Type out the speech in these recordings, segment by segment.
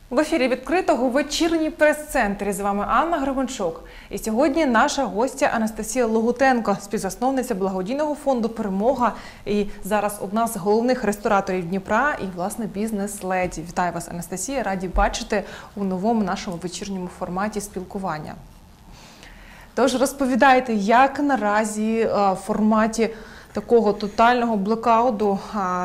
В ефірі відкритого вечірній прес-центрі. З вами Анна Гребенчук. І сьогодні наша гостя Анастасія Логутенко, співзасновниця благодійного фонду «Перемога» і зараз одна з головних рестораторів Дніпра і, власне, бізнес-леді. Вітаю вас, Анастасія. Раді бачити у новому нашому вечірньому форматі спілкування. Тож розповідайте, як наразі в форматі такого тотального блекауту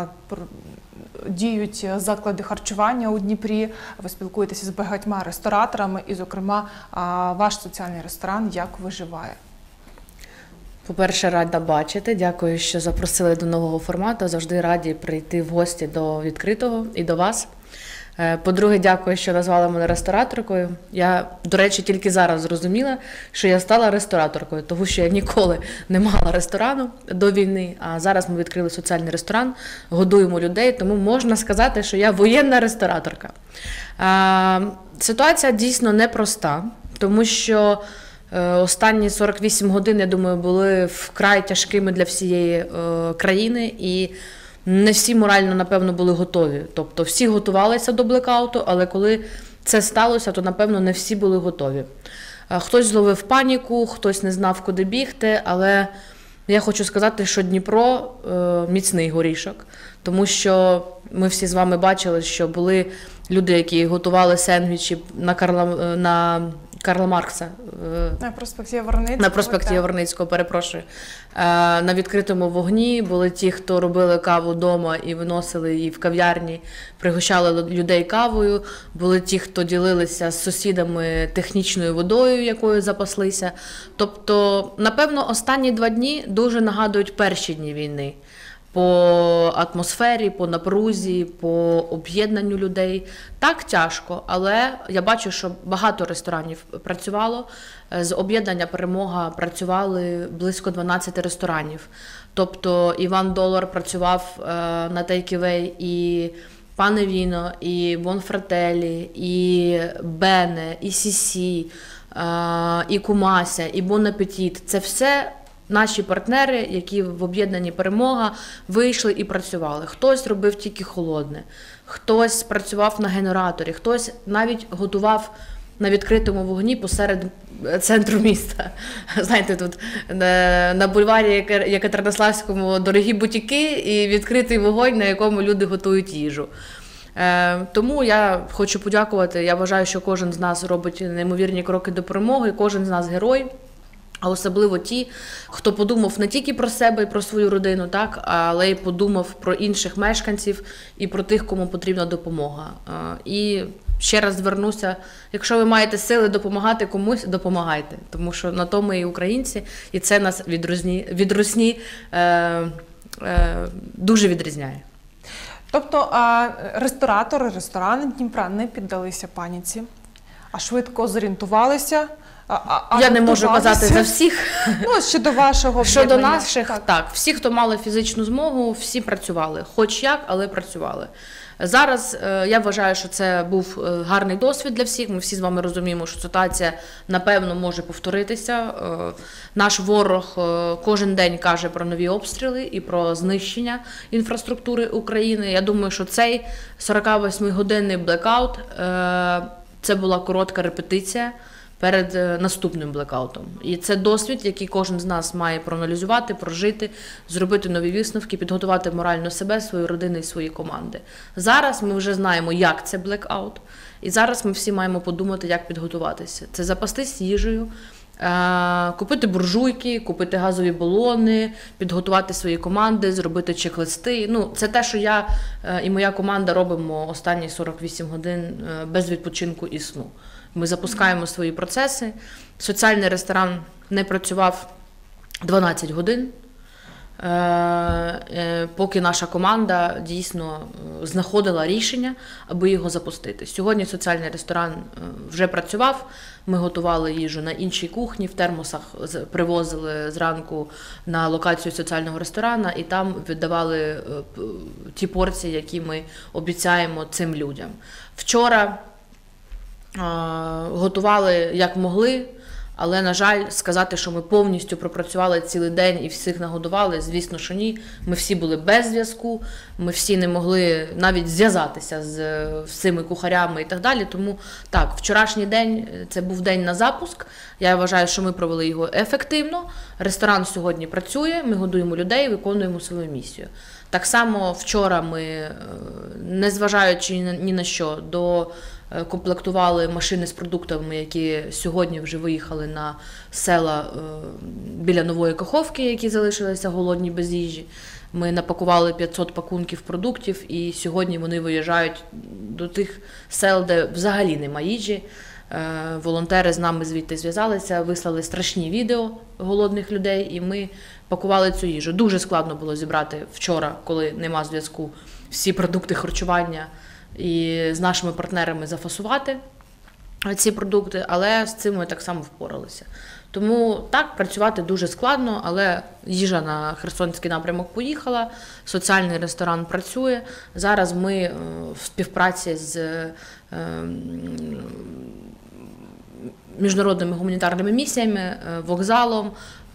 діють заклади харчування у Дніпрі, ви спілкуєтеся з багатьма рестораторами і, зокрема, ваш соціальний ресторан як виживає? По-перше, рада бачити. Дякую, що запросили до нового формату. Завжди раді прийти в гості до відкритого і до вас. По-друге, дякую, що назвали мене рестораторкою. Я, до речі, тільки зараз зрозуміла, що я стала рестораторкою, тому що я ніколи не мала ресторану до війни, а зараз ми відкрили соціальний ресторан, годуємо людей, тому можна сказати, що я воєнна рестораторка. Ситуація дійсно непроста, тому що останні 48 годин, я думаю, були вкрай тяжкими для всієї країни, і не всі морально, напевно, були готові. Тобто всі готувалися до блекауту, але коли це сталося, то, напевно, не всі були готові. Хтось зловив паніку, хтось не знав, куди бігти, але я хочу сказати, що Дніпро міцний горішок, тому що ми всі з вами бачили, що були люди, які готували сендвічі на Карла Маркса. На проспекті Яворницького, перепрошую. На відкритому вогні були ті, хто робили каву вдома і виносили її в кав'ярні, пригощали людей кавою. Були ті, хто ділилися з сусідами технічною водою, якою запаслися. Тобто, напевно, останні 2 дні дуже нагадують перші дні війни. По атмосфері, по напрузі, по об'єднанню людей. Так тяжко, але я бачу, що багато ресторанів працювало. З об'єднання «Перемога» працювали близько 12 ресторанів. Тобто Іван Долар працював на Take Away, і Пане Віно, і Бонфрателі, і Бене, і Сісі, і Кумася, і Бон Апетіт. Це все наші партнери, які в об'єднанні «Перемога» вийшли і працювали. Хтось робив тільки холодне, хтось працював на генераторі, хтось навіть готував на відкритому вогні посеред центру міста. Знаєте, тут на бульварі Єкатеринославському дорогі бутіки і відкритий вогонь, на якому люди готують їжу. Тому я хочу подякувати. Я вважаю, що кожен з нас робить неймовірні кроки до перемоги, кожен з нас герой. А особливо ті, хто подумав не тільки про себе і про свою родину, так, але й подумав про інших мешканців і про тих, кому потрібна допомога. І ще раз звернуся, якщо ви маєте сили допомагати комусь, допомагайте. Тому що на то ми і українці, і це нас від русні дуже відрізняє. Тобто ресторани Дніпра не піддалися паніці, а швидко зорієнтувалися. Я не можу казати за всіх. Щодо вашого Щодо наших, так. Всі, хто мали фізичну змогу, всі працювали. Хоч як, але працювали. Зараз я вважаю, що це був гарний досвід для всіх. Ми всі з вами розуміємо, що ситуація, напевно, може повторитися. Наш ворог кожен день каже про нові обстріли і про знищення інфраструктури України. Я думаю, що цей 48-годинний блекаут – це була коротка репетиція перед наступним блекаутом. І це досвід, який кожен з нас має проаналізувати, прожити, зробити нові висновки, підготувати морально себе, свою родину і свої команди. Зараз ми вже знаємо, як це блекаут, і зараз ми всі маємо подумати, як підготуватися. Це запастись їжею, купити буржуйки, купити газові балони, підготувати свої команди, зробити чек-листи. Це те, що я і моя команда робимо останні 48 годин без відпочинку і сну. Ми запускаємо свої процеси. Соціальний ресторан не працював 12 годин, поки наша команда дійсно знаходила рішення, аби його запустити. Сьогодні соціальний ресторан вже працював, ми готували їжу на іншій кухні, в термосах привозили зранку на локацію соціального ресторану і там віддавали ті порції, які ми обіцяємо цим людям. Вчора готували як могли, Але, на жаль, сказати, що ми повністю пропрацювали цілий день і всіх нагодували, звісно, що ні. Ми всі були без зв'язку, ми всі не могли навіть зв'язатися з цими кухарями і так далі. Тому так, вчорашній день – це був день на запуск. Я вважаю, що ми провели його ефективно. Ресторан сьогодні працює, ми годуємо людей, виконуємо свою місію. Так само вчора ми, незважаючи ні на що, докомплектували машини з продуктами, які сьогодні вже виїхали на села біля Нової Каховки, які залишилися голодні без їжі. Ми напакували 500 пакунків продуктів, і сьогодні вони виїжджають до тих сел, де взагалі нема їжі. Волонтери з нами звідти зв'язалися, вислали страшні відео голодних людей, і ми пакували цю їжу. Дуже складно було зібрати вчора, коли нема зв'язку, всі продукти харчування і з нашими партнерами зафасувати ці продукти, але з цим ми так само впоралися. Тому так, працювати дуже складно, але їжа на Херсонський напрямок поїхала, соціальний ресторан працює. Зараз ми в співпраці з міжнародними гуманітарними місіями, вокзалом,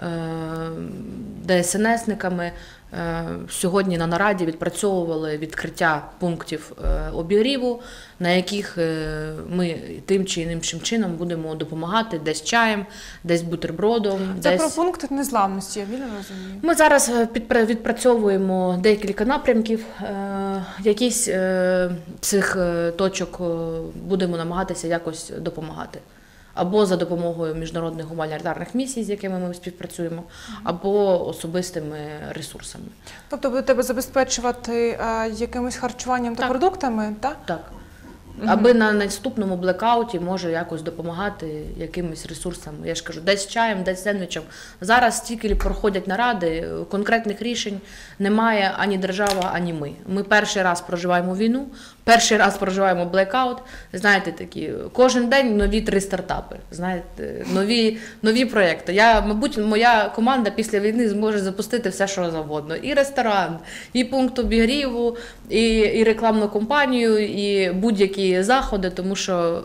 ДСНСниками сьогодні на нараді відпрацьовували відкриття пунктів обігріву, на яких ми тим чи іншим чином будемо допомагати десь чаєм, десь бутербродом. Це десь... про пункти незламності, я вірно розумію? Ми зараз відпрацьовуємо декілька напрямків, якісь цих точок будемо намагатися якось допомагати. Або за допомогою міжнародних гуманітарних місій, з якими ми співпрацюємо, або особистими ресурсами. Тобто ви тебе забезпечувати якимось харчуванням та продуктами, так? Так. Аби на наступному блекауті може якось допомагати якимось ресурсами. Я ж кажу, десь чаєм, десь сендвічем. Зараз стільки проходять наради, конкретних рішень немає ані держава, ані ми. Ми перший раз проживаємо війну, перший раз проживаємо блекаут. Знаєте, такі, кожен день нові 3 стартапи, знаєте, нові проєкти. Мабуть, моя команда після війни зможе запустити все, що завгодно. І ресторан, і пункт обігріву, і рекламну кампанію, і будь-які заходи, тому що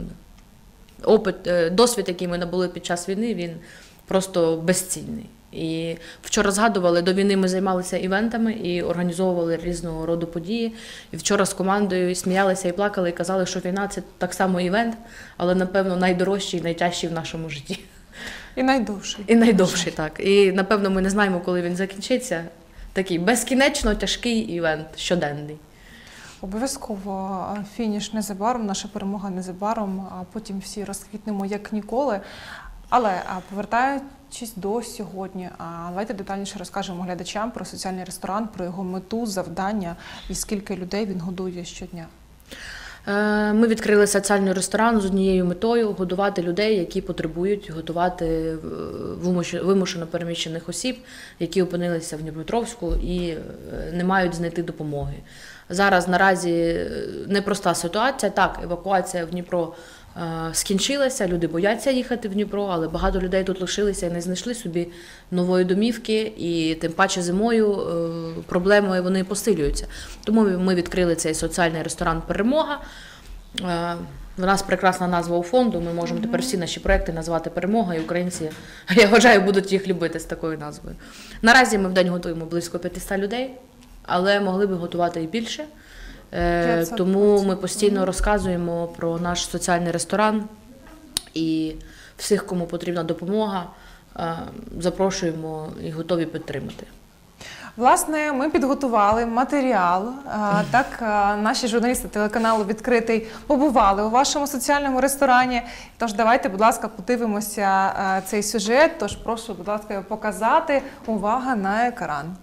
досвід, який ми набули під час війни, він просто безцінний. І вчора згадували, до війни ми займалися івентами і організовували різного роду події. І вчора з командою сміялися і плакали, і казали, що війна – це так само івент, але, напевно, найдорожчий і найтяжчий в нашому житті. І найдовший. І найдовший, так. І, напевно, ми не знаємо, коли він закінчиться. Такий безкінечно тяжкий івент, щоденний. Обов'язково фініш незабаром, наша перемога незабаром, а потім всі розквітнемо як ніколи. Але повертаючись до сьогодні, давайте детальніше розкажемо глядачам про соціальний ресторан, про його мету, завдання і скільки людей він годує щодня. Ми відкрили соціальний ресторан з однією метою – годувати людей, які потребують, готувати вимушено переміщених осіб, які опинилися в Дніпропетровську і не мають знайти допомоги. Зараз наразі непроста ситуація. Так, евакуація в Дніпро скінчилася, люди бояться їхати в Дніпро, але багато людей тут лишилися і не знайшли собі нової домівки, і тим паче зимою проблеми вони посилюються. Тому ми відкрили цей соціальний ресторан «Перемога». У нас прекрасна назва у фонду, ми можемо тепер всі наші проекти назвати «Перемога», і українці, я вважаю, будуть їх любити з такою назвою. Наразі ми в день готуємо близько 500 людей, але могли б готувати і більше. Тому ми постійно розказуємо про наш соціальний ресторан і всіх, кому потрібна допомога, запрошуємо і готові підтримати. Власне, ми підготували матеріал. Так, наші журналісти телеканалу «Відкритий» побували у вашому соціальному ресторані. Тож давайте, будь ласка, подивимося цей сюжет. Тож прошу, будь ласка, його показати. Увага на екран.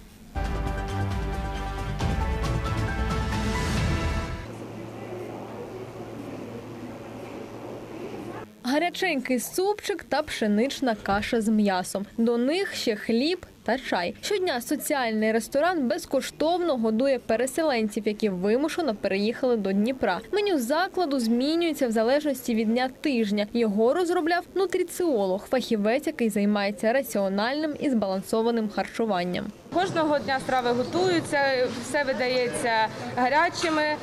Гаряченький супчик та пшенична каша з м'ясом. До них ще хліб та чай. Щодня соціальний ресторан безкоштовно годує переселенців, які вимушено переїхали до Дніпра. Меню закладу змінюється в залежності від дня тижня. Його розробляв нутриціолог, фахівець, який займається раціональним і збалансованим харчуванням. Кожного дня страви готуються, все видається гарячими,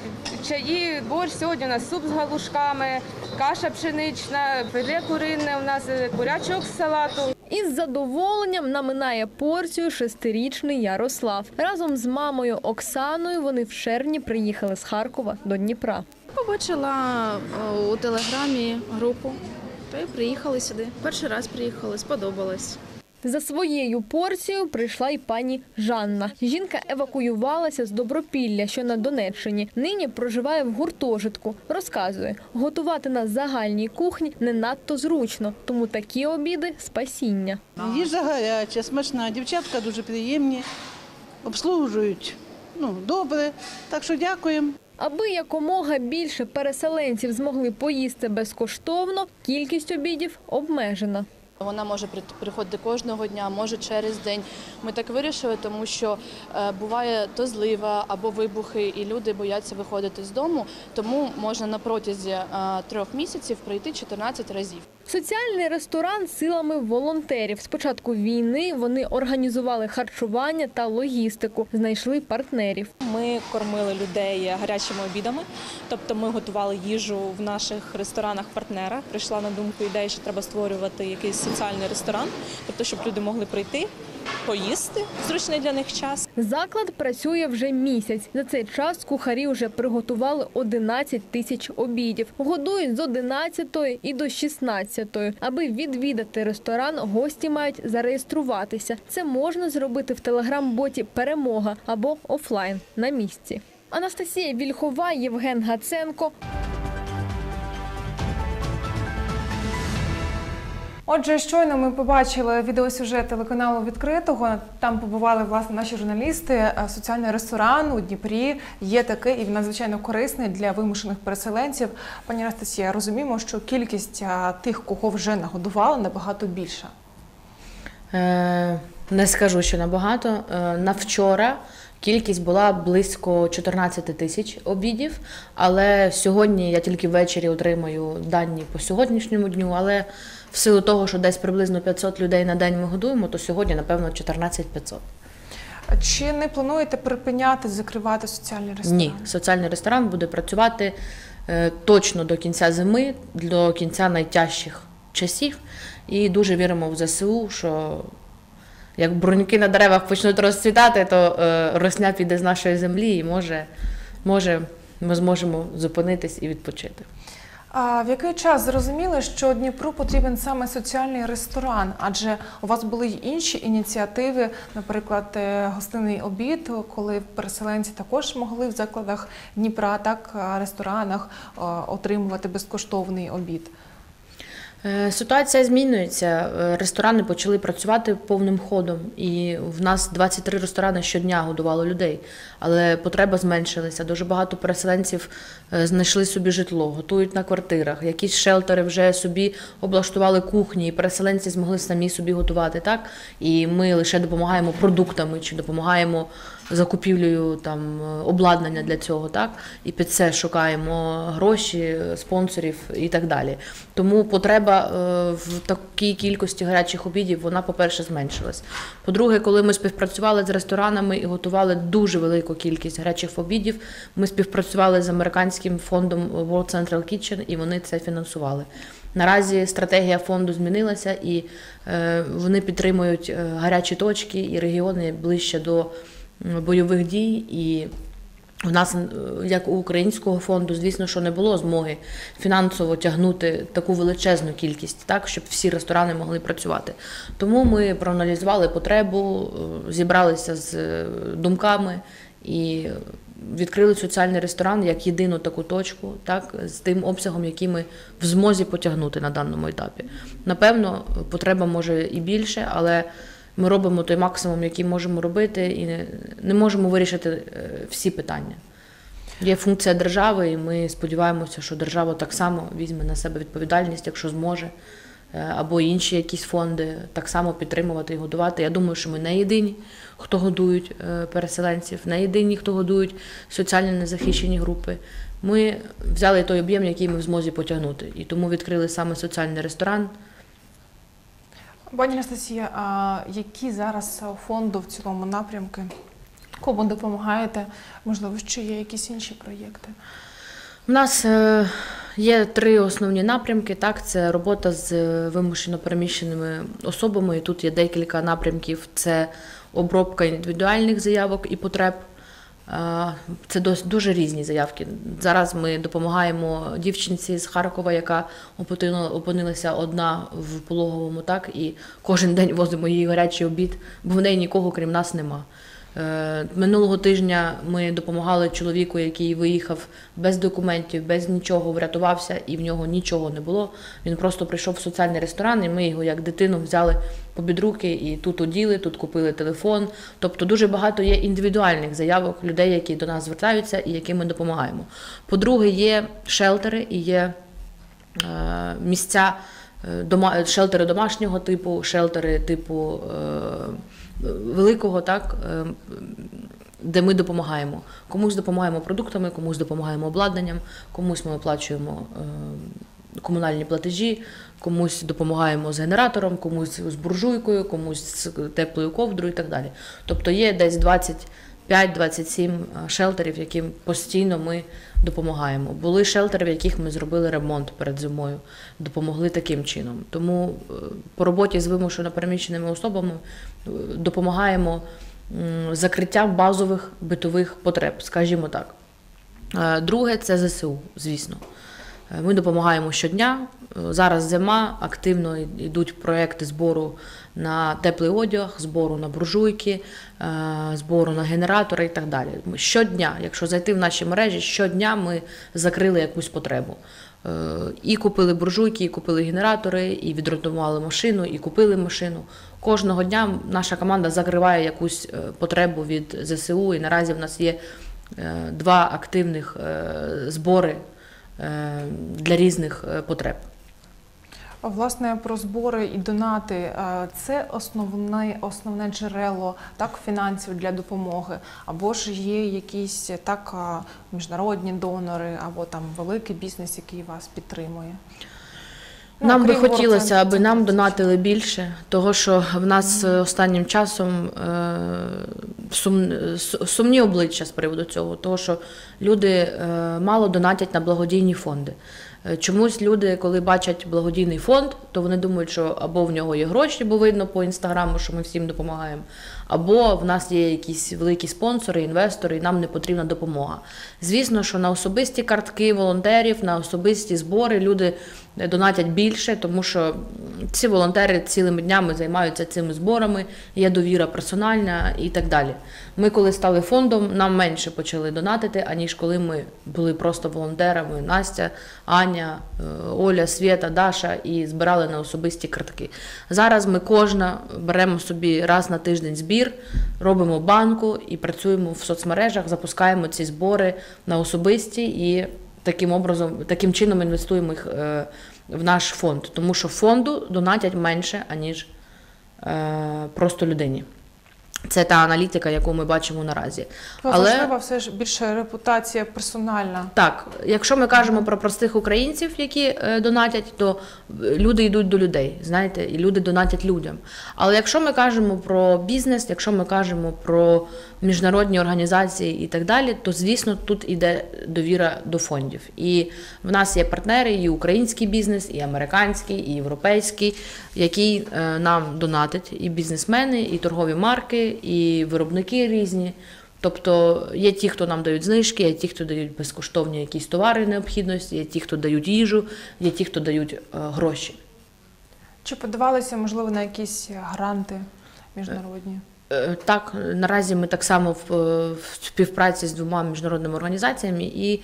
чаї, борщ. Сьогодні у нас суп з галушками, каша пшенична, філе курине, у нас бурячок з салату. Із задоволенням наминає порцію 6-річний Ярослав. Разом з мамою Оксаною вони в червні приїхали з Харкова до Дніпра. Побачила у телеграмі групу, та й приїхали сюди. Перший раз приїхали, сподобалось. За своєю порцією прийшла й пані Жанна. Жінка евакуювалася з Добропілля, що на Донеччині. Нині проживає в гуртожитку. Розказує, готувати на загальній кухні не надто зручно, тому такі обіди – спасіння. Їжа гаряча, смачна, дівчатка дуже приємні, обслужують добре, так що дякуємо. Аби якомога більше переселенців змогли поїсти безкоштовно, кількість обідів обмежена. Вона може приходити кожного дня, може через день. Ми так вирішили, тому що буває то злива або вибухи, і люди бояться виходити з дому, тому можна на протязі 3 місяців прийти 14 разів. Соціальний ресторан силами волонтерів. З початку війни вони організували харчування та логістику, знайшли партнерів. Ми кормили людей гарячими обідами, тобто ми готували їжу в наших ресторанах-партнерах. Прийшла на думку ідея, що треба створювати якийсь соціальний ресторан, тобто щоб люди могли прийти, поїсти в зручний для них час. Заклад працює вже місяць. За цей час кухарі вже приготували 11 тисяч обідів. Годують з 11-ї і до 16-ї. Аби відвідати ресторан, гості мають зареєструватися. Це можна зробити в телеграм-боті «Перемога» або офлайн на місці. Анастасія Вільхова, Євген Гаценко. Отже, щойно ми побачили відеосюжет телеканалу «Відкритого». Там побували, власне, наші журналісти. Соціальний ресторан у Дніпрі є такий, і він надзвичайно корисний для вимушених переселенців. Пані Анастасія, розуміємо, що кількість тих, кого вже нагодували, набагато більша. Не скажу, що набагато. На вчора кількість була близько 14 тисяч обідів, але сьогодні я тільки ввечері отримаю дані по сьогоднішньому дню, але в силу того, що десь приблизно 500 людей на день ми годуємо, то сьогодні, напевно, 14 500. Чи не плануєте припиняти, закривати соціальний ресторан? Ні, соціальний ресторан буде працювати точно до кінця зими, до кінця найтяжчих часів. І дуже віримо в ЗСУ, що як бруньки на деревах почнуть розцвітати, то росня піде з нашої землі і може ми зможемо зупинитись і відпочити. А в який час зрозуміли, що Дніпру потрібен саме соціальний ресторан? Адже у вас були й інші ініціативи, наприклад, гостинний обід, коли переселенці також могли в закладах Дніпра, так, ресторанах отримувати безкоштовний обід. Ситуація змінюється. Ресторани почали працювати повним ходом. І в нас 23 ресторани щодня годували людей. Але потреба зменшилася. Дуже багато переселенців знайшли собі житло, готують на квартирах. Якісь шелтери вже собі облаштували кухні, і переселенці змогли самі собі готувати. Так? І ми лише допомагаємо продуктами чи допомагаємо закупівлею обладнання для цього, так? І під це шукаємо гроші, спонсорів і так далі. Тому потреба в такій кількості гарячих обідів, вона, по-перше, зменшилась. По-друге, коли ми співпрацювали з ресторанами і готували дуже велику кількість гарячих обідів, ми співпрацювали з американським фондом World Central Kitchen, і вони це фінансували. Наразі стратегія фонду змінилася, і вони підтримують гарячі точки і регіони ближче до бойових дій. І у нас, як у українського фонду, звісно, що не було змоги фінансово тягнути таку величезну кількість, так, щоб всі ресторани могли працювати. Тому ми проаналізували потребу, зібралися з думками і відкрили соціальний ресторан як єдину таку точку, так, з тим обсягом, який ми в змозі потягнути на даному етапі. Напевно, потреба може і більше, але ми робимо той максимум, який можемо робити, і не можемо вирішити всі питання. Є функція держави, і ми сподіваємося, що держава так само візьме на себе відповідальність, якщо зможе, або інші якісь фонди так само підтримувати і годувати. Я думаю, що ми не єдині, хто годують переселенців, не єдині, хто годують соціально незахищені групи. Ми взяли той об'єм, який ми в змозі потягнути, і тому відкрили саме соціальний ресторан. Пані Анастасія, а які зараз у фонду в цілому напрямки? Кому допомагаєте? Можливо, ще є якісь інші проєкти? У нас є 3 основні напрямки. Так, це робота з вимушено переміщеними особами. І тут є декілька напрямків. Це обробка індивідуальних заявок і потреб. Це дуже різні заявки. Зараз ми допомагаємо дівчинці з Харкова, яка опинилася одна в пологовому, так, і кожен день возимо їй гарячий обід, бо в неї нікого, крім нас, нема. Минулого тижня ми допомагали чоловіку, який виїхав без документів, без нічого, врятувався, і в нього нічого не було. Він просто прийшов в соціальний ресторан, і ми його як дитину взяли попід руки і тут оділи, тут купили телефон. Тобто дуже багато є індивідуальних заявок людей, які до нас звертаються і яким ми допомагаємо. По-друге, є шелтери і є місця, шелтери домашнього типу, шелтери типу великого, так, де ми допомагаємо. Комусь допомагаємо продуктами, комусь допомагаємо обладнанням, комусь ми оплачуємо комунальні платежі, комусь допомагаємо з генератором, комусь з буржуйкою, комусь з теплою ковдрою і так далі. Тобто є десь 25-27 шелтерів, яким постійно ми допомагаємо. Були шелтери, в яких ми зробили ремонт перед зимою, допомогли таким чином. Тому по роботі з вимушено переміщеними особами допомагаємо закриттям базових битових потреб, скажімо так. Друге – це ЗСУ, звісно. Ми допомагаємо щодня. Зараз зима, активно йдуть проекти збору на теплий одяг, збору на буржуйки, збору на генератори і так далі. Щодня, якщо зайти в наші мережі, щодня ми закрили якусь потребу. І купили буржуйки, і купили генератори, і відремонтували машину, і купили машину. Кожного дня наша команда закриває якусь потребу від ЗСУ, і наразі в нас є 2 активних збори для різних потреб. Власне, про збори і донати – це основне джерело, так, фінансів для допомоги? Або ж є якісь, так, міжнародні донори, або там великий бізнес, який вас підтримує? Нам би хотілося, аби нам донатили більше, того що в нас останнім часом сумні обличчя з приводу цього, того що люди мало донатять на благодійні фонди. Чомусь люди, коли бачать благодійний фонд, то вони думають, що або в нього є гроші, бо видно по інстаграму, що ми всім допомагаємо, або в нас є якісь великі спонсори, інвестори, і нам не потрібна допомога. Звісно, що на особисті картки волонтерів, на особисті збори люди донатять більше, тому що ці волонтери цілими днями займаються цими зборами, є довіра персональна і так далі. Ми, коли стали фондом, нам менше почали донатити, аніж коли ми були просто волонтерами. Настя, Аня, Оля, Свєта, Даша, і збирали на особисті картки. Зараз ми кожна беремо собі раз на тиждень збір, робимо банку і працюємо в соцмережах, запускаємо ці збори на особисті і таким чином інвестуємо їх в наш фонд. Тому що фонду донатять менше, аніж просто людині. Це та аналітика, яку ми бачимо наразі. Важлива все ж більше репутація персональна. Так, якщо ми кажемо про простих українців, які донатять, то люди йдуть до людей, знаєте, і люди донатять людям. Але якщо ми кажемо про бізнес, якщо ми кажемо про міжнародні організації і так далі, то, звісно, тут іде довіра до фондів. І в нас є партнери, і український бізнес, і американський, і європейський, які нам донатять, і бізнесмени, і торгові марки, і виробники різні. Тобто є ті, хто нам дають знижки, є ті, хто дають безкоштовні якісь товари необхідності, є ті, хто дають їжу, є ті, хто дають гроші. Чи подавалися, можливо, на якісь гранти міжнародні? Так, наразі ми так само в співпраці з 2 міжнародними організаціями і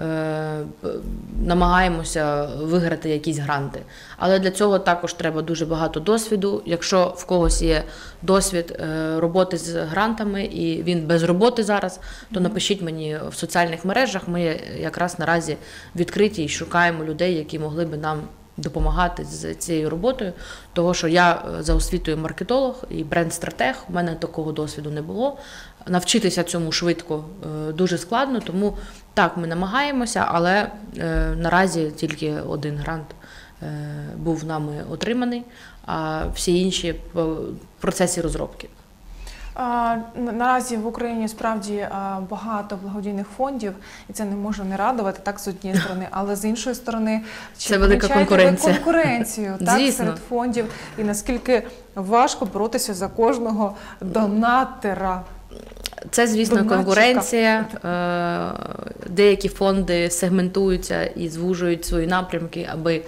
намагаємося виграти якісь гранти. Але для цього також треба дуже багато досвіду. Якщо в когось є досвід роботи з грантами і він без роботи зараз, то напишіть мені в соціальних мережах. Ми якраз наразі відкриті і шукаємо людей, які могли би нам допомагати з цією роботою, того що я за освітою маркетолог і бренд-стратег, у мене такого досвіду не було. Навчитися цьому швидко дуже складно, тому так, ми намагаємося, але наразі тільки 1 грант був нами отриманий, а всі інші в процесі розробки. Наразі в Україні справді багато благодійних фондів, і це не може не радувати, так, з однієї сторони, але з іншої сторони, чи це велика помічаєте ви конкуренція. конкуренцію, так, Звісно. серед фондів, і наскільки важко боротися за кожного донатора? Це, звісно, Донатчика. конкуренція. Деякі фонди сегментуються і звужують свої напрямки, аби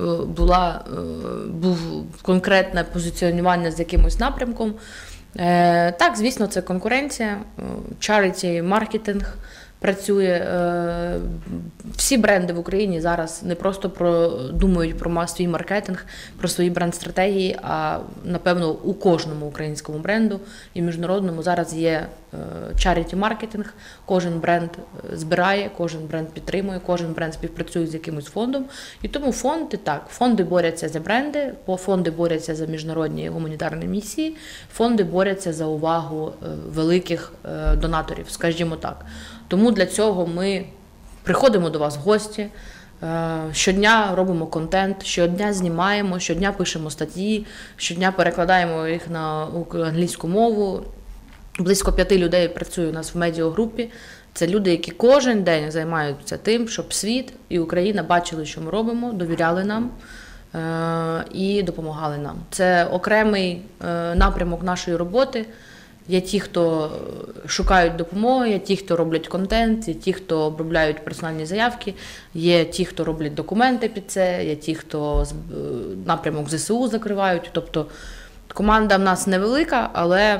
був конкретне позиціонування з якимось напрямком. Так, звісно, це конкуренція, charity, маркетинг працює. Всі бренди в Україні зараз не просто думають про свій маркетинг, про свої бренд-стратегії, а, напевно, у кожному українському бренду і міжнародному зараз є charity-маркетинг. Кожен бренд збирає, кожен бренд підтримує, кожен бренд співпрацює з якимось фондом. І тому фонди борються за бренди, фонди борються за міжнародні гуманітарні місії, фонди борються за увагу великих донаторів, скажімо так. Тому для цього ми приходимо до вас в гості, щодня робимо контент, щодня знімаємо, щодня пишемо статті, щодня перекладаємо їх на англійську мову. Близько 5 людей працює у нас в медіагрупі. Це люди, які кожен день займаються тим, щоб світ і Україна бачили, що ми робимо, довіряли нам і допомагали нам. Це окремий напрямок нашої роботи. Є ті, хто шукають допомоги, є ті, хто роблять контент, є ті, хто обробляють персональні заявки, є ті, хто роблять документи під це, є ті, хто напрямок ЗСУ закривають. Тобто команда в нас невелика, але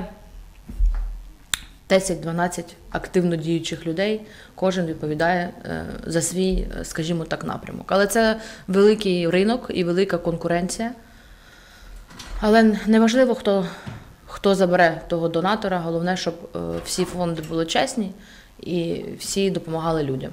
10-12 активно діючих людей, кожен відповідає за свій, скажімо так, напрямок. Але це великий ринок і велика конкуренція. Але неважливо, хто забере того донатора, головне, щоб всі фонди були чесні і всі допомагали людям.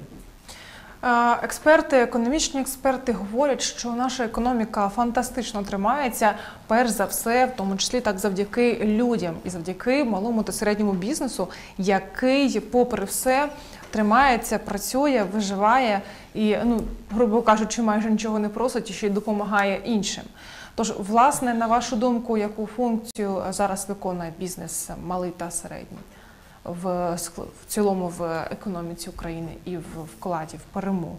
Економічні експерти говорять, що наша економіка фантастично тримається, перш за все, в тому числі так завдяки людям і завдяки малому та середньому бізнесу, який, попри все, тримається, працює, виживає і, грубо кажучи, майже нічого не просить і ще й допомагає іншим. Тож, власне, на вашу думку, яку функцію зараз виконує бізнес малий та середній в цілому в економіці України і в вкладі в перемогу?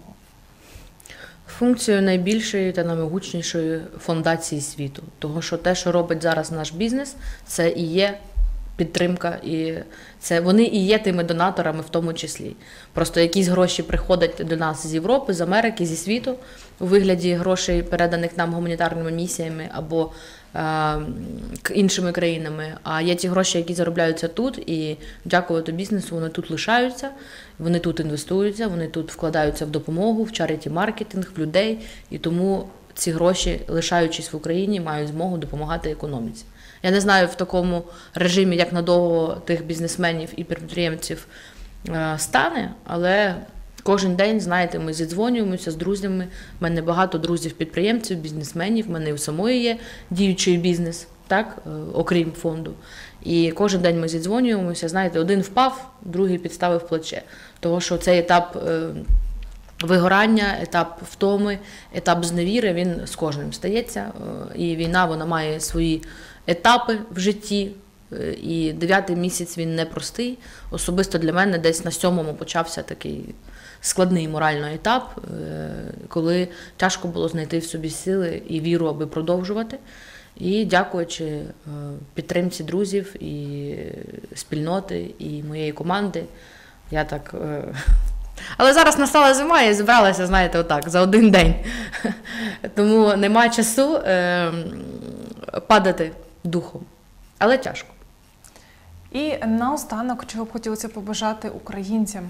Функцію найбільшої та наймогутнішої фондації світу. Того, що те, що робить зараз наш бізнес, це і є підтримка, і вони і є тими донаторами в тому числі. Просто якісь гроші приходять до нас з Європи, з Америки, зі світу у вигляді грошей, переданих нам гуманітарними місіями або іншими країнами. А є ті гроші, які заробляються тут, і дякувати бізнесу, вони тут лишаються, вони тут інвестуються, вони тут вкладаються в допомогу, в charity-маркетинг, в людей, і тому ці гроші, лишаючись в Україні, мають змогу допомагати економіці. Я не знаю в такому режимі, як надовго тих бізнесменів і підприємців стане, але кожен день, знаєте, ми зідзвонюємося з друзями. У мене багато друзів-підприємців, бізнесменів, в мене у самої є діючий бізнес, так, окрім фонду. І кожен день ми зідзвонюємося, знаєте, один впав, другий підставив плече. Тому що цей етап вигорання, етап втоми, етап зневіри, він з кожним стається. І війна, вона має свої етапи в житті, і 9-й місяць він непростий. Особисто для мене десь на 7-му почався такий складний моральний етап, коли тяжко було знайти в собі сили і віру, аби продовжувати. І дякуючи підтримці друзів і спільноти, і моєї команди, я так... Але зараз настала зима, я зібралася, знаєте, отак, за один день. Тому немає часу падати духом. Але тяжко. І наостанок, чого б хотілося побажати українцям?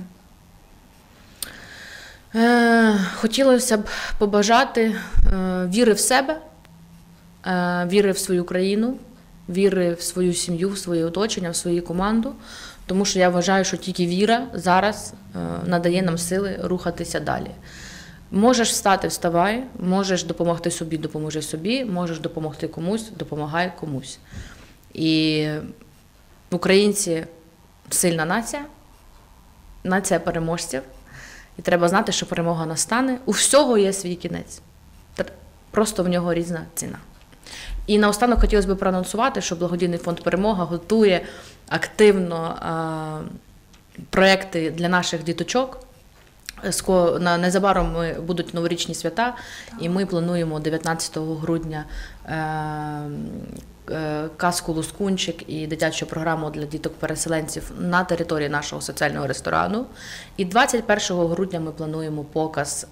Хотілося б побажати віри в себе, віри в свою країну, віри в свою сім'ю, в своє оточення, в свою команду. Тому що я вважаю, що тільки віра зараз надає нам сили рухатися далі. Можеш встати – вставай, можеш допомогти собі – допоможи собі, можеш допомогти комусь – допомагай комусь. І українці – сильна нація, нація переможців. І треба знати, що перемога настане. У всього є свій кінець. Просто в нього різна ціна. І наостанок хотілося б проанонсувати, що благодійний фонд «Перемога» готує активно проекти для наших діточок. Незабаром будуть новорічні свята, і ми плануємо 19 грудня казку «Лускунчик» і дитячу програму для діток-переселенців на території нашого соціального ресторану. І 21 грудня ми плануємо показ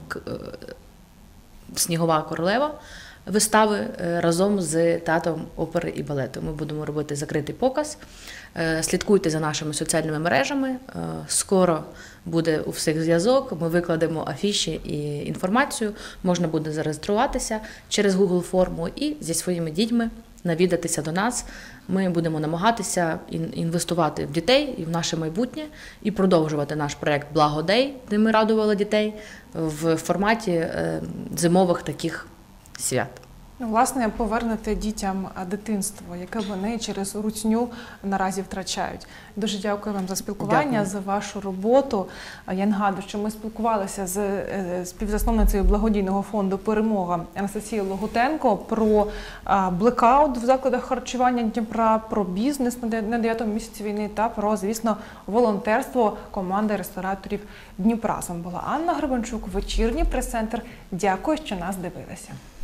«Снігова королева» вистави разом з театром опери і балету. Ми будемо робити закритий показ. Слідкуйте за нашими соціальними мережами. Скоро буде у всіх зв'язок. Ми викладемо афіші і інформацію. Можна буде зареєструватися через Google форму і зі своїми дітьми навідатися до нас. Ми будемо намагатися інвестувати в дітей і в наше майбутнє і продовжувати наш проєкт «Благодей», де ми радували дітей в форматі зимових таких свят. Власне, повернути дітям дитинство, яке вони через рутню наразі втрачають. Дуже дякую вам за спілкування, за вашу роботу. Я нагадую, що ми спілкувалися з співзасновницею благодійного фонду «Перемога» Анастасією Логутенко про блекаут в закладах харчування Дніпра, про бізнес на 9-му місяці війни та про, звісно, волонтерство команди рестораторів Дніпра. З вами була Анна Гребенчук, вечірній прес-центр. Дякую, що нас дивилися.